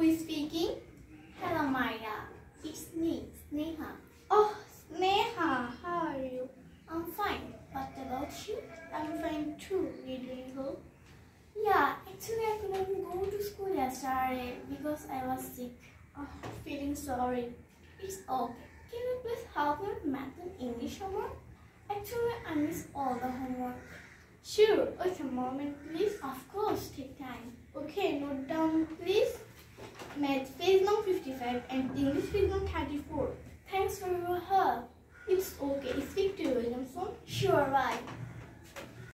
is speaking? Hello, Maria. It's me, Sneha. Oh, Sneha, how are you? I'm fine. What about you? I'm fine too. You doing good? Yeah, actually I couldn't go to school yesterday because I was sick. Oh, feeling sorry. It's okay. Can you please help me with math and English homework? Actually, I missed all the homework. Sure. Wait a moment, please. Of course, take time. Okay, note down, please. Math page number 55 and English page number 34. Thanks for your help. It's okay. Speak to you again soon. Sure, bye.